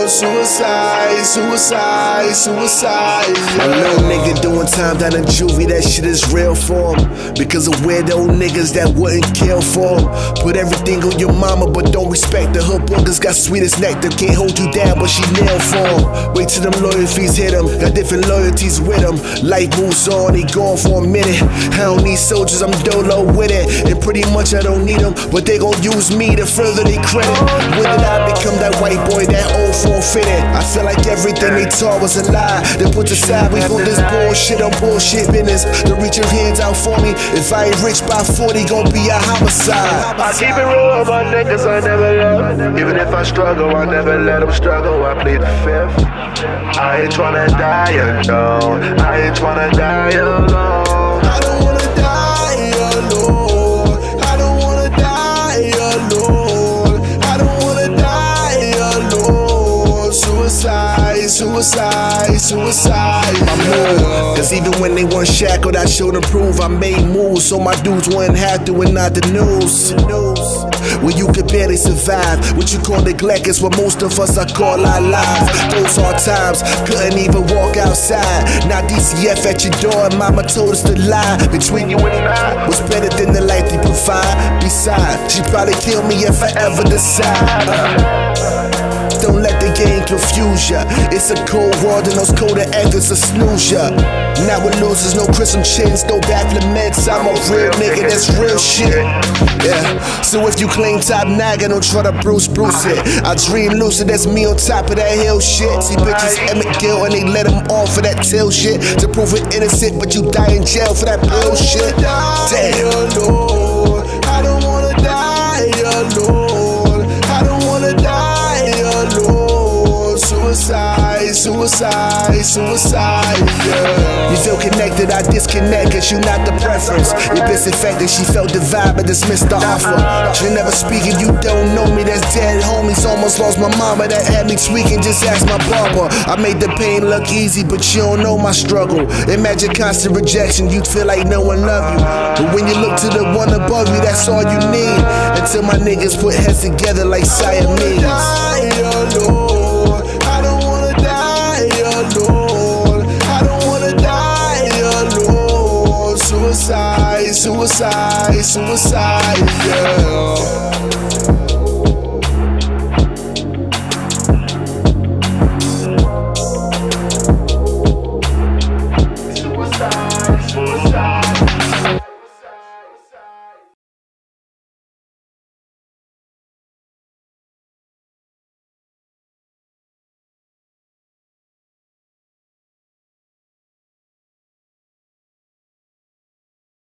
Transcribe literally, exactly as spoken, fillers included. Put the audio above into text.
Suicide, suicide, suicide. Yeah. A little nigga doing time down in juvie, that shit is real for him. Because of weirdo niggas that wouldn't kill for him. Put everything on your mama, but don't respect her. Her boogers got sweet as nectar, can't hold you down, but she nailed for him. Wait till them lawyer fees hit him, got different loyalties with him. Life moves on, he gone for a minute. I don't need soldiers, I'm dolo with it. And pretty much I don't need them, but they gon' use me to further their credit. When did I become that white boy, that old form fitted? I feel like everything they taught was a lie. Then put aside, we put this bullshit on bullshit business. To reach your hands out for me. If I ain't rich by forty, gon' be a homicide. I keep it real with my niggas, I never left. Even if I struggle, I never let them struggle. I plead the fifth. I ain't tryna die alone. I ain't tryna die alone. I don't wanna die alone. I don't wanna die alone. I don't wanna die alone. Suicide, suicide, suicide. My move, cause even when they weren't shackled, I showed them proof. I made moves so my dudes wouldn't have to, and not the news. When you could barely survive, what you call neglect is what most of us I call our lives. Those hard times, couldn't even walk outside. Now D C F at your door, and mama told us to lie. Between you and I, was better than the life they provide. Besides, she'd probably kill me if I ever decide. uh, Don't let the game confuse ya. It's a cold world and those colder actors will snooze ya. Now with losers, no Chrism chins, no bafflements. I'm a real nigga, that's real shit. Yeah, so if you claim top nagger, don't try to Bruce Bruce it. I dream lucid, that's me on top of that hill shit. See bitches Emmett Gill and they let him off for that tail shit. To prove it innocent, but you die in jail for that bullshit. Damn. I don't wanna die alone. I don't wanna die alone. Suicide, suicide, suicide, yeah. You feel connected, I disconnect, cause you not the preference. Your bitch infected, she felt the vibe and dismissed the offer. She never speak if you don't know me, that's dead homies. Almost lost my mama, that had me tweaking, just ask my barber. I made the pain look easy, but you don't know my struggle. Imagine constant rejection, you'd feel like no one love you. But when you look to the one above you, that's all you need. Until my niggas put heads together like Siamese. I don't wanna die alone. I don't wanna die alone. Suicide, suicide, suicide, yeah.